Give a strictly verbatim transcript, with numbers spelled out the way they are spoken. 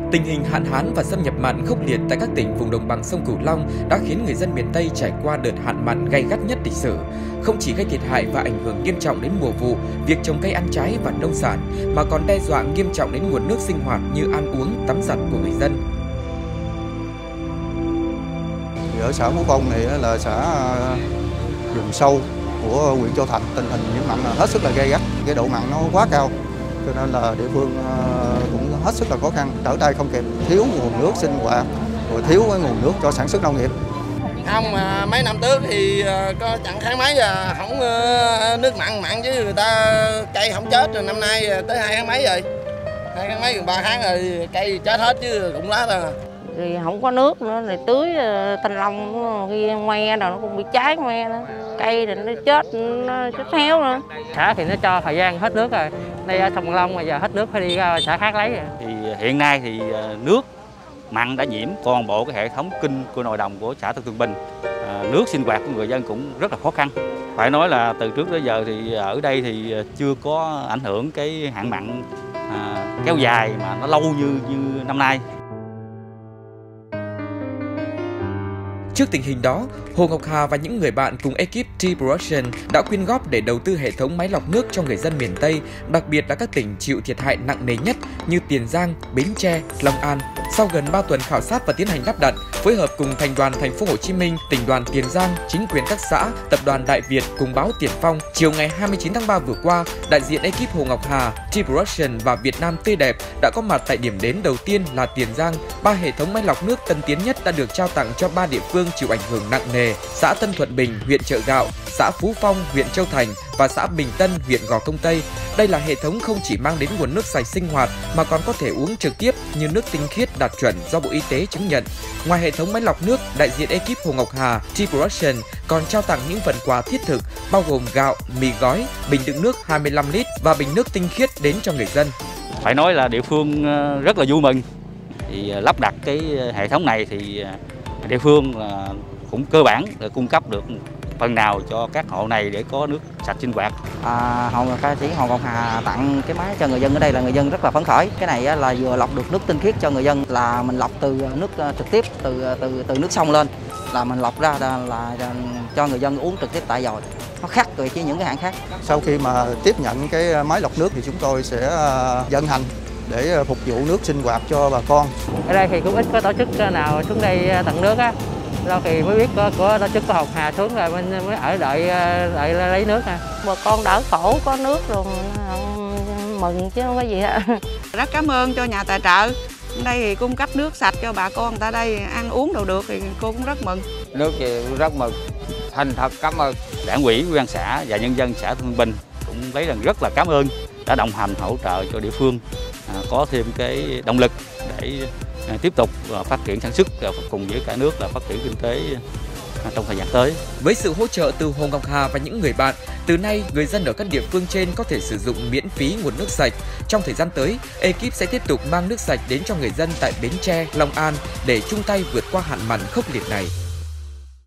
Tình hình hạn hán và xâm nhập mặn khốc liệt tại các tỉnh vùng đồng bằng sông Cửu Long đã khiến người dân miền Tây trải qua đợt hạn mặn gay gắt nhất lịch sử. Không chỉ gây thiệt hại và ảnh hưởng nghiêm trọng đến mùa vụ, việc trồng cây ăn trái và nông sản, mà còn đe dọa nghiêm trọng đến nguồn nước sinh hoạt như ăn uống, tắm giặt của người dân. Ở xã Phú Phong này là xã vùng sâu của huyện Châu Thành, tình hình nhiễm mặn hết sức là gay gắt, cái độ mặn nó quá cao, cho nên là địa phương cũng hết sức là khó khăn, trở tay không kịp, thiếu nguồn nước sinh hoạt, rồi thiếu cái nguồn nước cho sản xuất nông nghiệp. Không, mà mấy năm trước thì có chẳng tháng mấy giờ không nước mặn mặn chứ người ta cây không chết, rồi năm nay tới hai tháng mấy rồi, hai tháng mấy gần ba tháng rồi cây chết hết chứ cũng lá thôi. Thì không có nước nữa thì tưới thanh long khi me rồi nó cũng bị cháy me nữa, cây thì nó chết, nó chết héo nữa. Xã thì nó cho thời gian hết nước rồi, đây ở sông Long mà giờ hết nước phải đi ra xã khác lấy rồi. Thì hiện nay thì nước mặn đã nhiễm toàn bộ cái hệ thống kênh của nội đồng của xã Tân Thuận Bình, à, nước sinh hoạt của người dân cũng rất là khó khăn. Phải nói là từ trước tới giờ thì ở đây thì chưa có ảnh hưởng cái hạn mặn à, kéo dài mà nó lâu như như năm nay. Trước tình hình đó, Hồ Ngọc Hà và những người bạn cùng ekip Tea Production đã quyên góp để đầu tư hệ thống máy lọc nước cho người dân miền Tây, đặc biệt là các tỉnh chịu thiệt hại nặng nề nhất như Tiền Giang, Bến Tre, Long An. Sau gần ba tuần khảo sát và tiến hành lắp đặt, phối hợp cùng Thành đoàn Thành phố Hồ Chí Minh, Tỉnh đoàn Tiền Giang, chính quyền các xã, Tập đoàn Đại Việt cùng báo Tiền Phong, chiều ngày hai mươi chín tháng ba vừa qua, đại diện ekip Hồ Ngọc Hà, Tea Production và Việt Nam Tươi Đẹp đã có mặt tại điểm đến đầu tiên là Tiền Giang. Ba hệ thống máy lọc nước tân tiến nhất đã được trao tặng cho ba địa phương chịu ảnh hưởng nặng nề: xã Tân Thuận Bình, huyện Chợ Gạo, xã Phú Phong, huyện Châu Thành và xã Bình Tân, huyện Gò Công Tây. Đây là hệ thống không chỉ mang đến nguồn nước sạch sinh hoạt mà còn có thể uống trực tiếp như nước tinh khiết đạt chuẩn do Bộ Y tế chứng nhận. Ngoài hệ thống máy lọc nước, đại diện ekip Hồ Ngọc Hà, Tea Production còn trao tặng những phần quà thiết thực bao gồm gạo, mì gói, bình đựng nước hai mươi lăm lít và bình nước tinh khiết đến cho người dân. Phải nói là địa phương rất là vui mừng. Thì lắp đặt cái hệ thống này thì địa phương cũng cơ bản để cung cấp được phần nào cho các hộ này để có nước sạch sinh hoạt. À, Hồ ca sĩ Hồ Ngọc Hà tặng cái máy cho người dân ở đây là người dân rất là phấn khởi. Cái này là vừa lọc được nước tinh khiết cho người dân, là mình lọc từ nước trực tiếp từ từ từ nước sông lên, là mình lọc ra là, là cho người dân uống trực tiếp tại vòi. Nó khác với những cái hãng khác. Sau khi mà tiếp nhận cái máy lọc nước thì chúng tôi sẽ vận hành để phục vụ nước sinh hoạt cho bà con. Ở đây thì cũng ít có tổ chức nào xuống đây tặng nước á. Lâu thì mới biết có, có tổ chức của Hồng Hà xuống rồi mình mới ở đợi đợi lấy nước à. Bà con đỡ khổ có nước rồi mừng chứ không có gì hết. Rất cảm ơn cho nhà tài trợ. Đây thì cung cấp nước sạch cho bà con ta đây ăn uống đồ được thì cô cũng rất mừng. Nước thì rất mừng, thành thật cảm ơn. Đảng ủy, Ủy ban xã và nhân dân xã Tân Bình cũng lấy rằng rất là cảm ơn đã đồng hành hỗ trợ cho địa phương à, có thêm cái động lực để tiếp tục phát triển sản xuất cùng với cả nước là phát triển kinh tế trong thời gian tới. Với sự hỗ trợ từ Hồ Ngọc Hà và những người bạn, từ nay người dân ở các địa phương trên có thể sử dụng miễn phí nguồn nước sạch. Trong thời gian tới, ekip sẽ tiếp tục mang nước sạch đến cho người dân tại Bến Tre, Long An để chung tay vượt qua hạn mặn khốc liệt này.